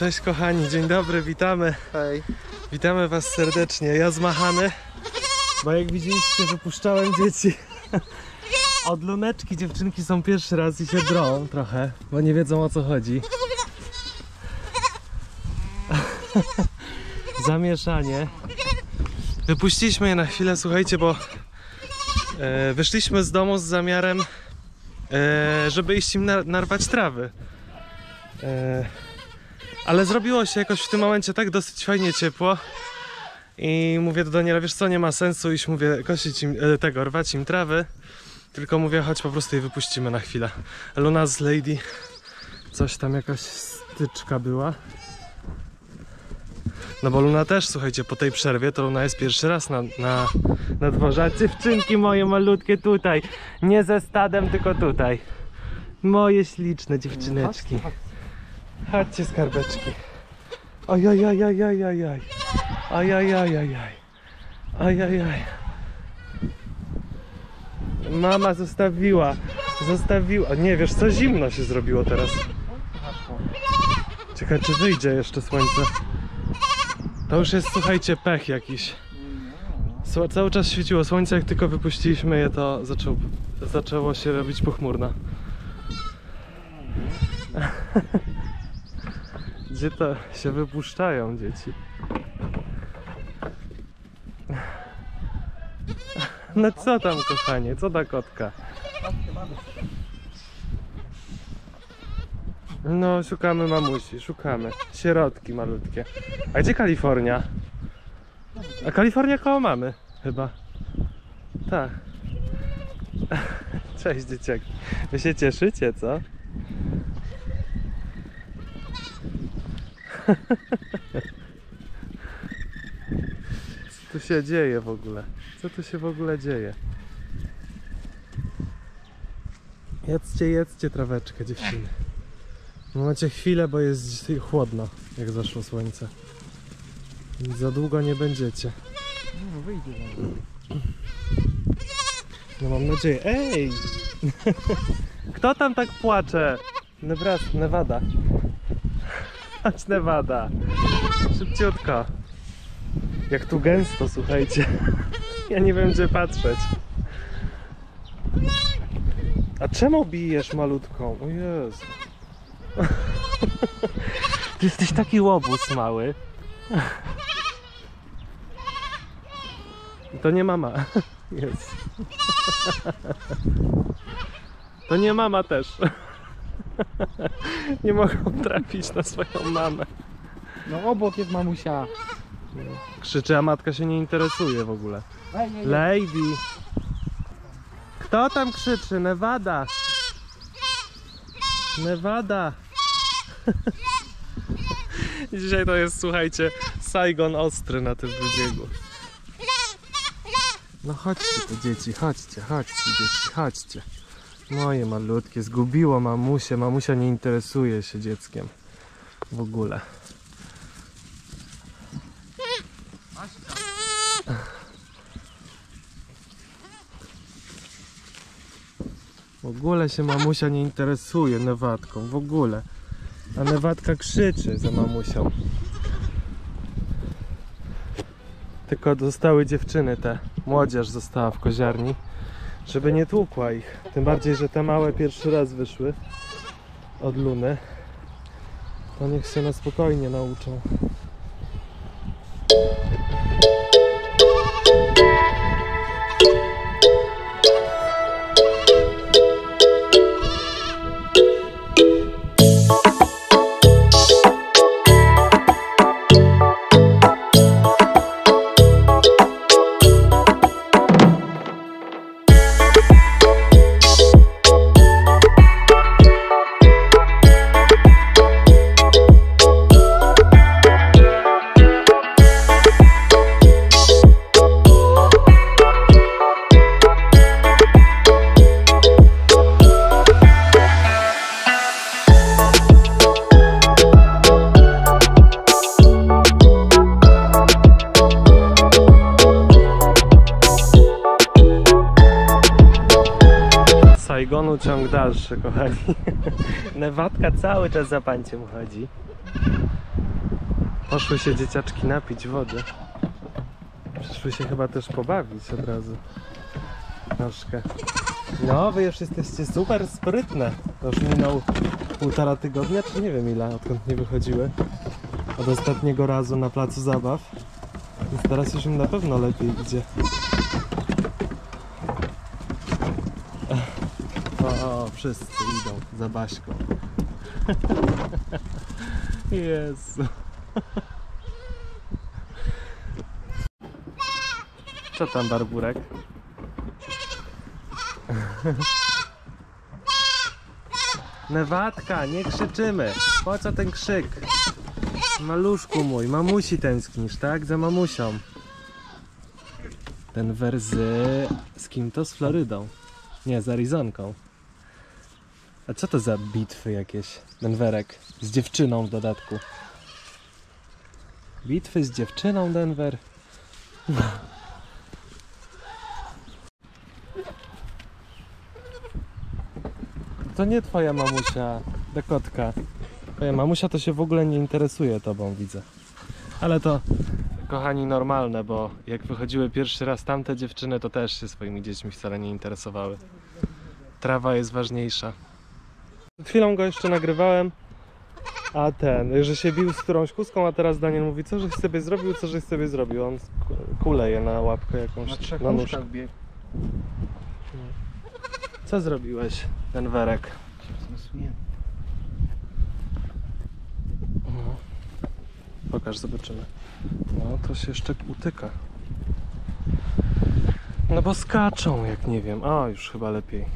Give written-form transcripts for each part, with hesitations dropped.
Cześć kochani, dzień dobry, witamy. Hej. Witamy was serdecznie. Ja zmachany, bo jak widzieliście, wypuszczałem dzieci od luneczki. Dziewczynki są pierwszy raz i się drą trochę, bo nie wiedzą, o co chodzi. Zamieszanie. Wypuściliśmy je na chwilę, słuchajcie, bo wyszliśmy z domu z zamiarem, żeby iść im narwać trawy. Ale zrobiło się jakoś w tym momencie tak dosyć fajnie ciepło i mówię do Daniela, wiesz co, nie ma sensu iść, mówię, kosić im, rwać im trawy, tylko mówię, chodź po prostu je wypuścimy na chwilę. Luna z Lady, coś tam, jakaś styczka była. No bo Luna też, słuchajcie, po tej przerwie to Luna jest pierwszy raz na dworze. A dziewczynki moje malutkie tutaj, nie ze stadem, tylko tutaj. Moje śliczne dziewczyneczki. Chodźcie, skarbeczki. Ojojojojojojoj. Ojojojojoj. Ojojoj. Mama zostawiła. Nie, wiesz co, zimno się zrobiło teraz. Czekaj, czy wyjdzie jeszcze słońce. To już jest, słuchajcie, pech jakiś. Cały czas świeciło słońce, jak tylko wypuściliśmy je, to zaczęło się robić pochmurno. Gdzie to się wypuszczają dzieci? No co tam, kochanie? Co ta kotka? No, szukamy mamusi, szukamy. Sierotki malutkie. A gdzie Kalifornia? A Kalifornia koło mamy, chyba. Tak. Cześć, dzieciaki. Wy się cieszycie, co? Co tu się dzieje w ogóle? Co tu się w ogóle dzieje? Jedzcie traweczkę, dziewczyny. Macie chwilę, bo jest dzisiaj chłodno, jak zaszło słońce. Więc za długo nie będziecie. No, wyjdzie. No mam nadzieję. Ej! Kto tam tak płacze? Nevada. Chodź, Nevada. Szybciutko. Jak tu gęsto, słuchajcie. Ja nie wiem, gdzie patrzeć. A czemu bijesz malutką? O Jezu. Ty jesteś taki łobuz mały. To nie mama. Jest. To nie mama też. Nie mogą trafić na swoją mamę. No obok jest mamusia. Krzyczy, a matka się nie interesuje w ogóle. Lady! Kto tam krzyczy? Nevada! Nevada! Dzisiaj to jest, słuchajcie, Saigon ostry na tym wybiegu. No chodźcie tu, dzieci, chodźcie dzieci, chodźcie. Moje malutkie, zgubiło mamusię. Mamusia nie interesuje się dzieckiem w ogóle. W ogóle się mamusia nie interesuje Newadką, w ogóle. A Newadka krzyczy za mamusią. Tylko zostały dziewczyny te, młodzież została w koziarni, żeby nie tłukła ich. Tym bardziej, że te małe pierwszy raz wyszły od Luny. To niech się na spokojnie nauczą. Saigonu ciąg dalszy, kochani. Newadka cały czas za panciem chodzi. Poszły się dzieciaczki napić wody. Przyszły się chyba też pobawić od razu. Troszkę. No, wy już jesteście super sprytne. To już minął 1,5 tygodnia, czy nie wiem ile, odkąd nie wychodziły. Od ostatniego razu na placu zabaw. Więc teraz już im na pewno lepiej idzie. O, wszyscy idą za Baśką. Jezu. Co tam, Barburek? Newatka, nie krzyczymy. Po co ten krzyk? Maluszku mój, mamusi tęsknisz, tak? Za mamusią. Denver z kim to? Z Florydą. Nie, z Arizonką. A co to za bitwy jakieś? Denverek. Z dziewczyną w dodatku. Bitwy z dziewczyną, Denver. To nie twoja mamusia, Dakotka. Twoja mamusia to się w ogóle nie interesuje tobą, widzę. Ale to, kochani, normalne, bo jak wychodziły pierwszy raz tamte dziewczyny, to też się swoimi dziećmi wcale nie interesowały. Trawa jest ważniejsza. Przed chwilą go jeszcze nagrywałem, a że się bił z którąś kuską, a teraz Daniel mówi, co żeś sobie zrobił, co żeś sobie zrobił. On kuleje na łapkę jakąś, na nóżkę. Co zrobiłeś, Denverek? No. Pokaż, zobaczymy. No, to się jeszcze utyka. No bo skaczą, jak nie wiem. O, już chyba lepiej.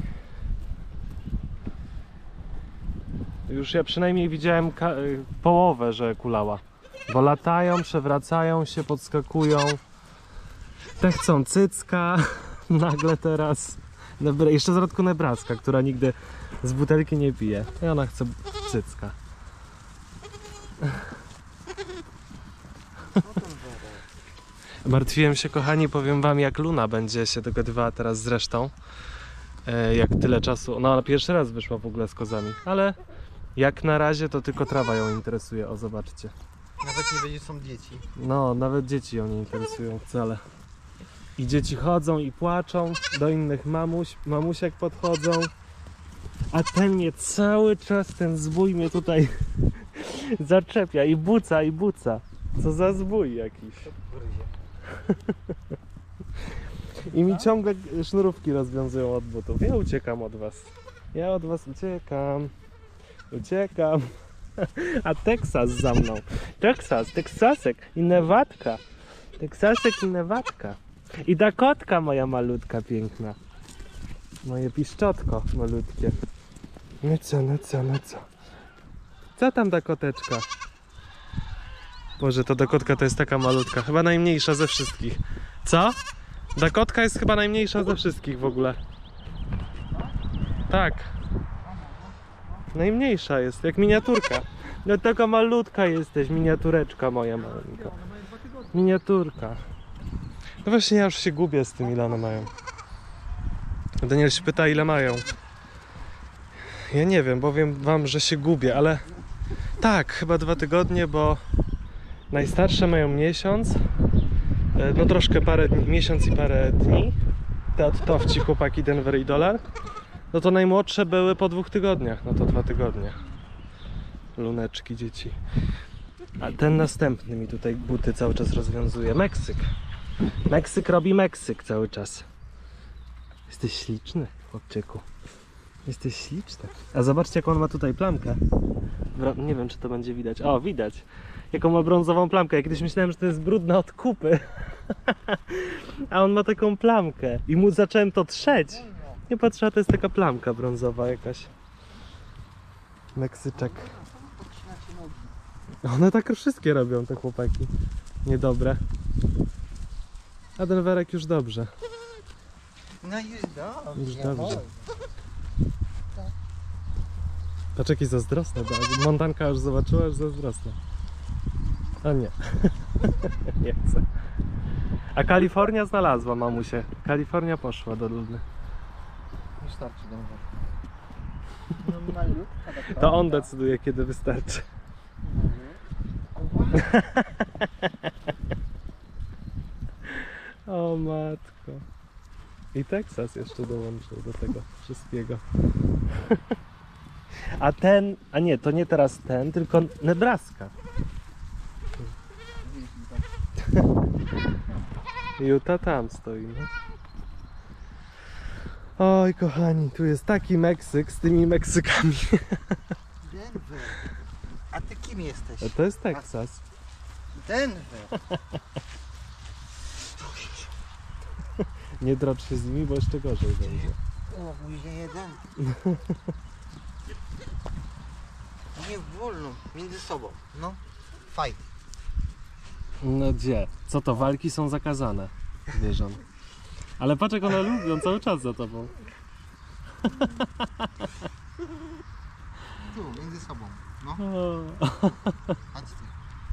Już ja przynajmniej widziałem połowę, że kulała. Bo latają, przewracają się, podskakują. Te chcą cycka. Nagle teraz. Jeszcze w środku Nebraska, która nigdy z butelki nie pije. I ona chce cycka. Martwiłem się, kochani, powiem wam, jak Luna będzie się dogadywała teraz z resztą. Jak tyle czasu. No, ona pierwszy raz wyszła w ogóle z kozami, ale jak na razie to tylko trawa ją interesuje. O, zobaczcie. Nawet nie będzie, są dzieci. No, nawet dzieci ją nie interesują wcale. I dzieci chodzą i płaczą, do innych mamusiek podchodzą. A ten mnie cały czas, ten zbój mnie tutaj zaczepia i buca, i buca. Co za zbój jakiś. I mi ciągle sznurówki rozwiązują od butów. Ja uciekam od was. Ja od was uciekam. Uciekam. A Teksas za mną. Teksasek i Newadka. Teksasek i Newadka. I Dakotka moja malutka, piękna. Moje piszczotko malutkie. No co, no co, no co? Co tam, Dakoteczka? Boże, to Dakotka to jest taka malutka. Chyba najmniejsza ze wszystkich. Co? Dakotka jest chyba najmniejsza ze wszystkich w ogóle. Tak. Najmniejsza jest, jak miniaturka. No taka malutka jesteś, miniatureczka moja malutka. Miniaturka. No właśnie, ja już się gubię z tym, ile one mają. Daniel się pyta, ile mają. Ja nie wiem, powiem wam, że się gubię, ale tak, chyba 2 tygodnie, bo najstarsze mają miesiąc. No troszkę miesiąc i parę dni. Te odtowci chłopaki Denver i Dolar. No to najmłodsze były po 2 tygodniach, no to 2 tygodnie. Luneczki, dzieci. A ten następny mi tutaj buty cały czas rozwiązuje. Meksyk. Meksyk robi Meksyk cały czas. Jesteś śliczny, chłopczyku. Jesteś śliczny. A zobaczcie, jaką on ma tutaj plamkę. Nie wiem, czy to będzie widać. O, widać. Jaką ma brązową plamkę. Ja kiedyś myślałem, że to jest brudna od kupy. A on ma taką plamkę. I mu zacząłem to trzeć. Nie patrzę, a to jest taka plamka brązowa jakaś. Meksyczek. One tak wszystkie robią, te chłopaki. Niedobre. A Denverek już dobrze. No już dobrze. Już dobrze. Patrz, jaki zazdrosny. Montanka już zobaczyła, już zazdrosna. A nie. Nie chcę. A Kalifornia znalazła mamusię. Kalifornia poszła do Luny. Wystarczy dobrze. No malutka taka. To on decyduje, kiedy wystarczy. Mhm. O matko. I Teksas jeszcze dołączył do tego wszystkiego. A ten, a nie, to nie teraz ten, tylko Nebraska. Utah tam stoi, no. Oj kochani, tu jest taki Meksyk z tymi Meksykami. Denver. A ty kim jesteś? A to jest Teksas. Denver. Nie drocz się z nimi, bo jeszcze gorzej będzie. O, mój jeden. Nie wolno, między sobą. No, fight. No gdzie? Co to? Walki są zakazane zwierząt. Ale patrz jak one lubią cały czas za tobą. Tu, między sobą. No, O. chodź ty.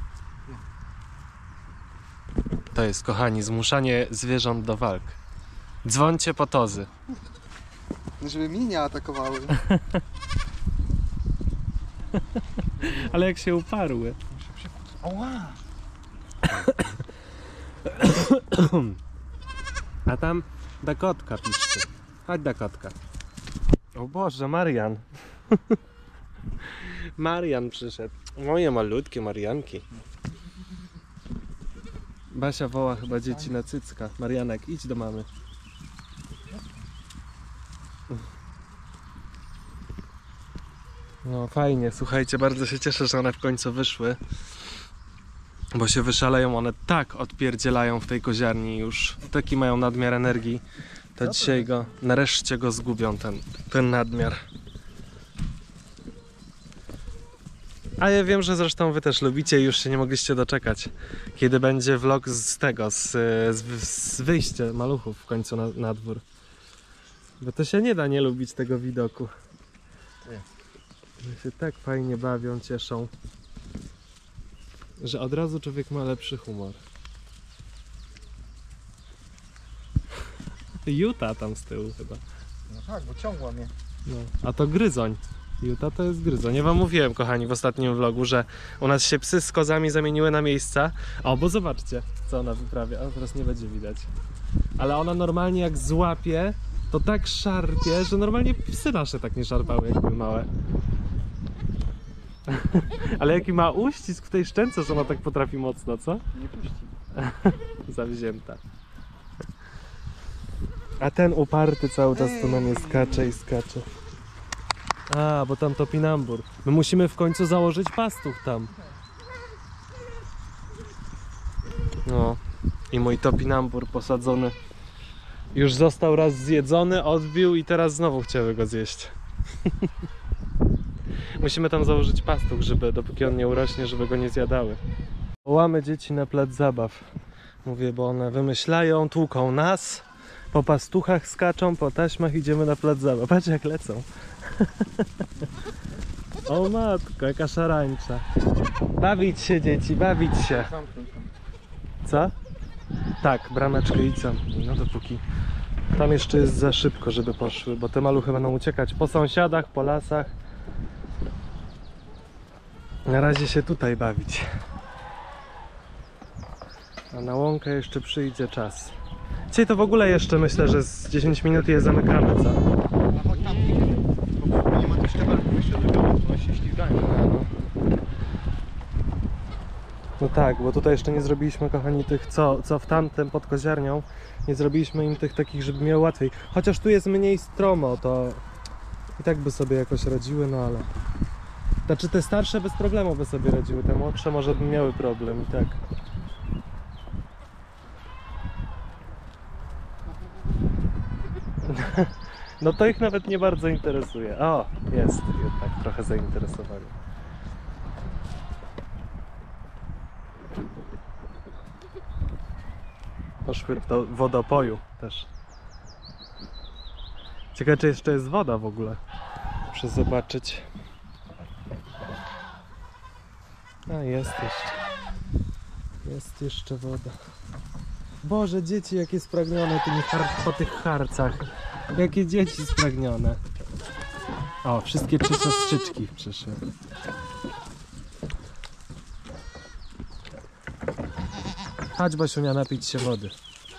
To jest, kochani, zmuszanie zwierząt do walk. Dzwońcie po tozy. Żeby mnie nie atakowały. Ale jak się uparły. Oła! A tam Dakotka piszczy. Chodź Dakotka. O Boże, Marian. Marian przyszedł. Moje malutkie Marianki. Basia woła chyba dzieci na cycka. Marianek, idź do mamy. No fajnie, słuchajcie, bardzo się cieszę, że one w końcu wyszły. Bo się wyszaleją, one tak odpierdzielają w tej koziarni już. Taki mają nadmiar energii. To dzisiaj go, nareszcie go zgubią, ten nadmiar. A ja wiem, że zresztą wy też lubicie i już się nie mogliście doczekać, kiedy będzie vlog z tego, z wyjścia maluchów w końcu na dwór. Bo to się nie da nie lubić tego widoku. One się tak fajnie bawią, cieszą, że od razu człowiek ma lepszy humor. Utah tam z tyłu chyba. No tak, bo ciągła mnie. No, a to gryzoń. Utah to jest gryzoń. Ja wam mówiłem, kochani, w ostatnim vlogu, że u nas się psy z kozami zamieniły na miejsca. O, bo zobaczcie, co ona wyprawia. O, teraz nie będzie widać. Ale ona normalnie jak złapie, to tak szarpie, że normalnie psy nasze tak nie szarpały, jak były małe. Ale jaki ma uścisk w tej szczęce, że ona tak potrafi mocno, co? Nie puści. Zawzięta. A ten uparty cały czas tu na mnie skacze i skacze. A, bo tam topinambur. My musimy w końcu założyć pastuch tam. No. I mój topinambur posadzony już został raz zjedzony, odbił i teraz znowu chciały go zjeść. Musimy tam założyć pastuch, żeby dopóki on nie urośnie, żeby go nie zjadały. Wołamy dzieci na plac zabaw. Mówię, bo one wymyślają, tłuką nas. Po pastuchach skaczą, po taśmach idziemy na plac zabaw. Patrz jak lecą. O matko, jaka szarańcza. Bawić się dzieci, bawić się. Co? Tak, brameczkę i co? No dopóki. Tam jeszcze jest za szybko, żeby poszły, bo te maluchy będą uciekać po sąsiadach, po lasach. Na razie się tutaj bawić. A na łąkę jeszcze przyjdzie czas. Dzisiaj to w ogóle jeszcze myślę, że z 10 minut je zamykamy, co? A chodź tam, bo nie ma tych szczebelków jeszcze do domu, one się ślizgają. No tak, bo tutaj jeszcze nie zrobiliśmy, kochani, tych, co w tamtym pod koziarnią, nie zrobiliśmy im tych takich, żeby miały łatwiej. Chociaż tu jest mniej stromo, to i tak by sobie jakoś radziły, no ale... Znaczy te starsze bez problemu by sobie radziły, te młodsze może by miały problem i tak. No to ich nawet nie bardzo interesuje. O, jest jednak trochę zainteresowanie. Poszły do wodopoju też. Ciekawe, czy jeszcze jest woda w ogóle. Muszę zobaczyć. A, jest jeszcze. Jest jeszcze woda. Boże, dzieci jakie spragnione po tych harcach. Jakie dzieci spragnione. O, wszystkie 3 siostrzyczki przyszły. Chodź, Basiunia, napić się wody.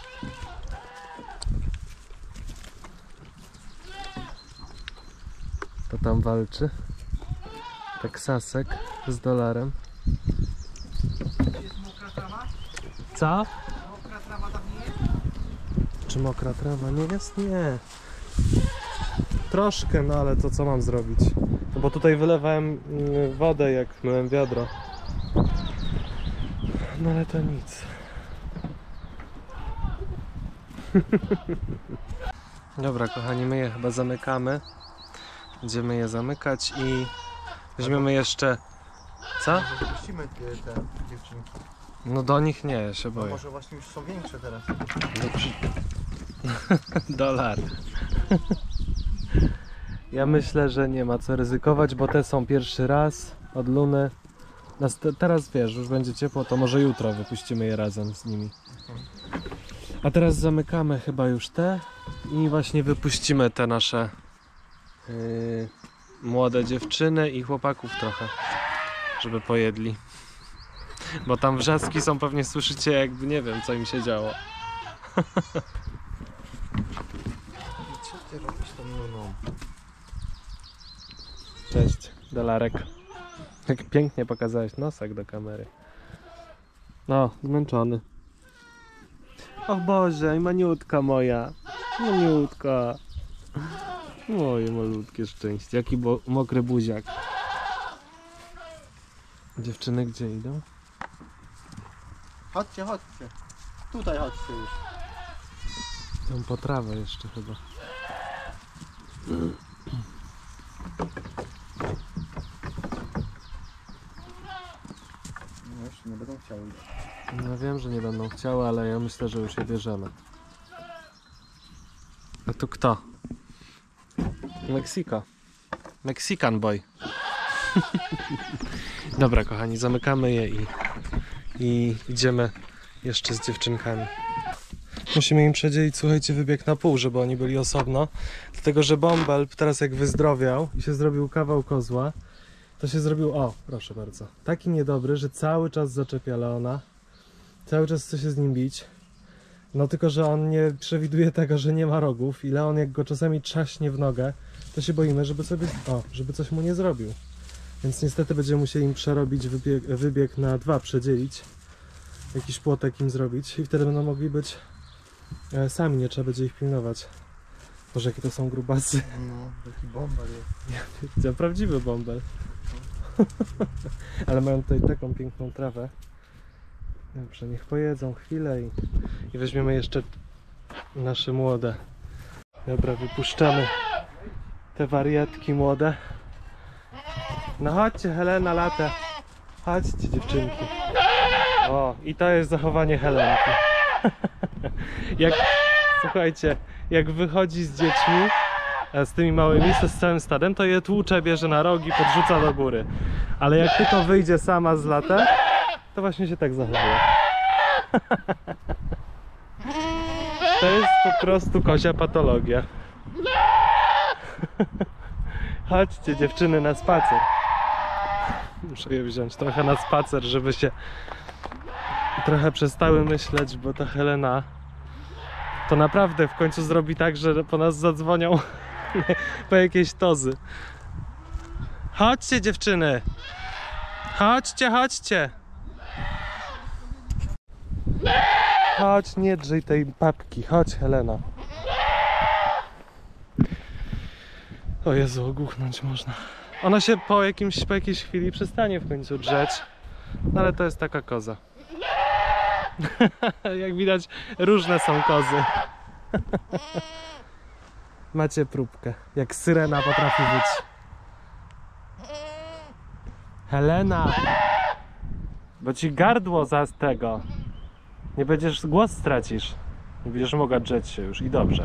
To tam walczy. Teksasek z dolarem. Jest mokra trawa? Co? Mokra trawa tam nie jest? Czy mokra trawa nie jest? Nie. Troszkę, no ale to co mam zrobić? No bo tutaj wylewałem wodę, jak myłem wiadro. No ale to nic. Dobra, kochani, my je chyba zamykamy. Będziemy je zamykać i weźmiemy jeszcze... Co? Wypuścimy te dziewczynki. No do nich nie, ja się No boję. może właśnie już są większe teraz. Dolar. Ja myślę, że nie ma co ryzykować, bo te są pierwszy raz od Luny. Teraz wiesz, już będzie ciepło, to może jutro wypuścimy je razem z nimi. A teraz zamykamy chyba już te i właśnie wypuścimy te nasze młode dziewczyny i chłopaków trochę, żeby pojedli. Bo tam wrzaski są, pewnie słyszycie, jakby nie wiem, co im się działo. Co ty robisz tą Luną? Cześć, Dolarek. Jak pięknie pokazałeś nosek do kamery. No, zmęczony. Och Boże, i maniutka moja. Maniutka. Moje malutkie szczęście. Jaki mokry buziak. Dziewczyny gdzie idą? Chodźcie, chodźcie. Tutaj chodźcie już. Tą potrawę jeszcze chyba. No jeszcze nie będą chciały iść. No wiem, że nie będą chciały, ale ja myślę, że już je bierzemy. A tu kto? Meksiko. Mexican boy. Dobra, kochani, zamykamy je i idziemy jeszcze z dziewczynkami. Musimy im przedzielić, słuchajcie, wybieg na pół, żeby oni byli osobno. Dlatego, że Bąbel teraz jak wyzdrowiał i się zrobił kawał kozła, to się zrobił, o, proszę bardzo, taki niedobry, że cały czas zaczepia Leona. Cały czas chce się z nim bić. No tylko, że on nie przewiduje tego, że nie ma rogów i Leon jak go czasami trzaśnie w nogę, to się boimy, żeby coś mu nie zrobił. Więc niestety będziemy musieli im przerobić wybieg na 2, przedzielić. Jakiś płotek im zrobić i wtedy będą mogli być sami, nie trzeba będzie ich pilnować. Boże, jakie to są grubasy. No, taki bąbel jest. Ja prawdziwy bąbel. Ale mają tutaj taką piękną trawę. Dobrze, niech pojedzą chwilę i weźmiemy jeszcze nasze młode. Dobra, wypuszczamy te wariatki młode. No chodźcie, Helena, latę. Chodźcie, dziewczynki. O, i to jest zachowanie Helenki. Słuchajcie, jak wychodzi z dziećmi, z tymi małymi, z całym stadem, to je tłucze, bierze na rogi, podrzuca do góry. Ale jak tylko wyjdzie sama z latem, to właśnie się tak zachowuje. To jest po prostu kozia patologia. Chodźcie, dziewczyny, na spacer. Muszę je wziąć trochę na spacer, żeby się trochę przestały myśleć, bo ta Helena to naprawdę w końcu zrobi tak, że po nas zadzwonią po jakieś tozy. Chodźcie, dziewczyny! Chodźcie, chodźcie! Chodź, nie drzyj tej papki. Chodź, Helena. O Jezu, ogłuchnąć można. Ona się po jakiejś chwili przestanie w końcu drzeć. No ale to jest taka koza. Jak widać, różne są kozy. Macie próbkę. Jak syrena potrafi być. Helena! Bo ci gardło za tego. Nie będziesz, głos stracisz. Nie będziesz mogła drzeć się już i dobrze.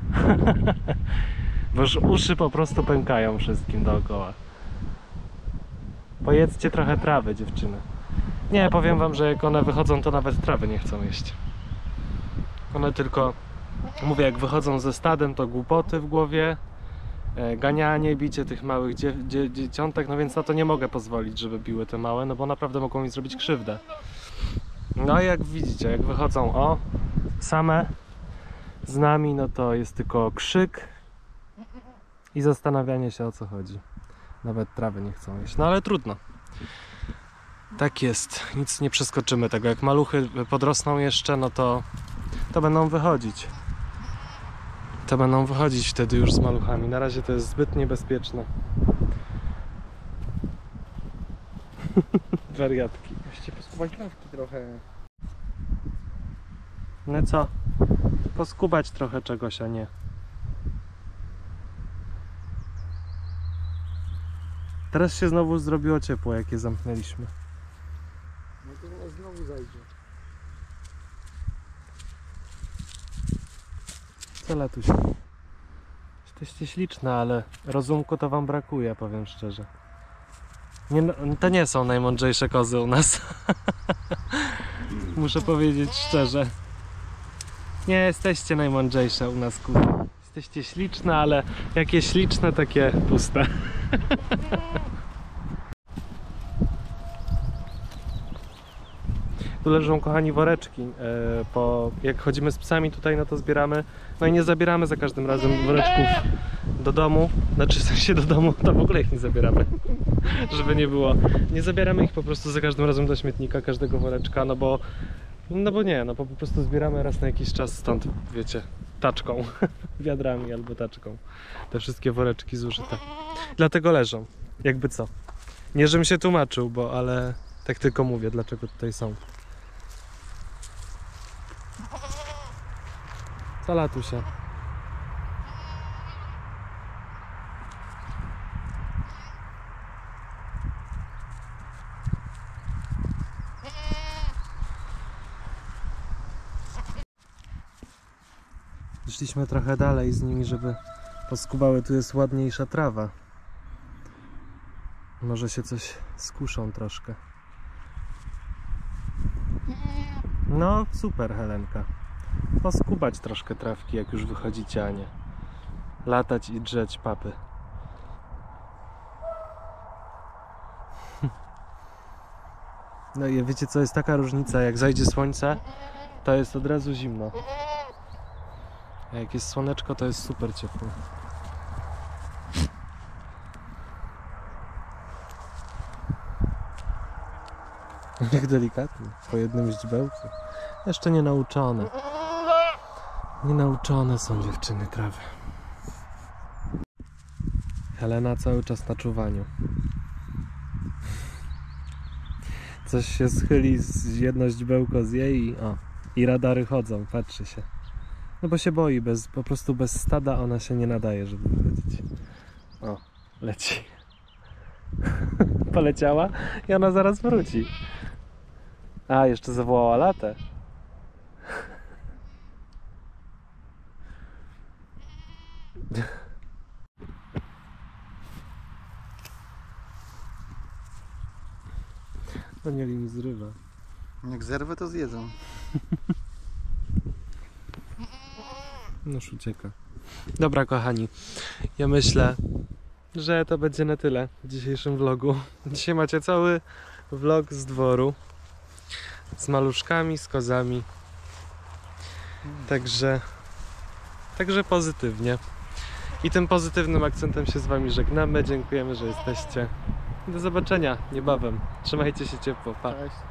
Bo już uszy po prostu pękają wszystkim dookoła. Pojedzcie trochę trawy, dziewczyny. Nie, powiem wam, że jak one wychodzą, to nawet trawy nie chcą jeść. One tylko, mówię, jak wychodzą ze stadem, to głupoty w głowie, ganianie, bicie tych małych dzieciątek, no więc na to nie mogę pozwolić, żeby biły te małe, no bo naprawdę mogą mi zrobić krzywdę. No i jak widzicie, jak wychodzą same z nami, no to jest tylko krzyk i zastanawianie się, o co chodzi. Nawet trawy nie chcą jeść, no ale trudno. Tak jest, nic nie przeskoczymy tego. Jak maluchy podrosną jeszcze, no to będą wychodzić. To będą wychodzić wtedy już z maluchami. Na razie to jest zbyt niebezpieczne. Wariatki. Musicie poskubać trawki trochę. No co? Poskubać trochę czegoś, a nie. Teraz się znowu zrobiło ciepło, jak je zamknęliśmy. No to zaraz znowu zajdzie. Co latuś? Jesteście śliczne, ale rozumku to wam brakuje, powiem szczerze. Nie, to nie są najmądrzejsze kozy u nas. Muszę powiedzieć szczerze. Nie jesteście najmądrzejsze u nas, kurwa. Jesteście śliczne, ale jakie śliczne, takie puste. Tu leżą, kochani, woreczki. Jak chodzimy z psami tutaj, no to zbieramy. No i nie zabieramy za każdym razem woreczków do domu. Znaczy, w sensie do domu, to w ogóle ich nie zabieramy. Żeby nie było. Nie zabieramy ich po prostu za każdym razem do śmietnika, każdego woreczka, no bo po prostu zbieramy raz na jakiś czas stąd, wiecie, taczką, wiadrami albo taczką. Te wszystkie woreczki zużyte. Dlatego leżą, jakby co. Nie, żebym się tłumaczył, ale tak tylko mówię, dlaczego tutaj są. Co latusie? Szliśmy trochę dalej z nimi, żeby poskubały. Tu jest ładniejsza trawa. Może się coś skuszą troszkę. No super, Helenka. Poskubać troszkę trawki, jak już wychodzicie, a nie latać i drzeć papy. No i wiecie co, jest taka różnica, jak zajdzie słońce, to jest od razu zimno. A jak jest słoneczko, to jest super ciepło. Jak delikatnie, po jednym źdźbełku. Jeszcze nie nauczone. Nie nauczone są dziewczyny trawy. Helena cały czas na czuwaniu. Coś się schyli, jedno źdźbełko zje i radary chodzą, patrzy się. No bo się boi, po prostu bez stada ona się nie nadaje, żeby wychodzić. O, leci. Poleciała i ona zaraz wróci. A, jeszcze zawołała latę. Danieli mi zrywa. Jak zerwę, to zjedzą. Noż ucieka. Dobra, kochani, ja myślę, że to będzie na tyle w dzisiejszym vlogu. Dzisiaj macie cały vlog z dworu, z maluszkami, z kozami. Także pozytywnie. I tym pozytywnym akcentem się z wami żegnamy. Dziękujemy, że jesteście. Do zobaczenia niebawem. Trzymajcie się ciepło. Pa. Cześć.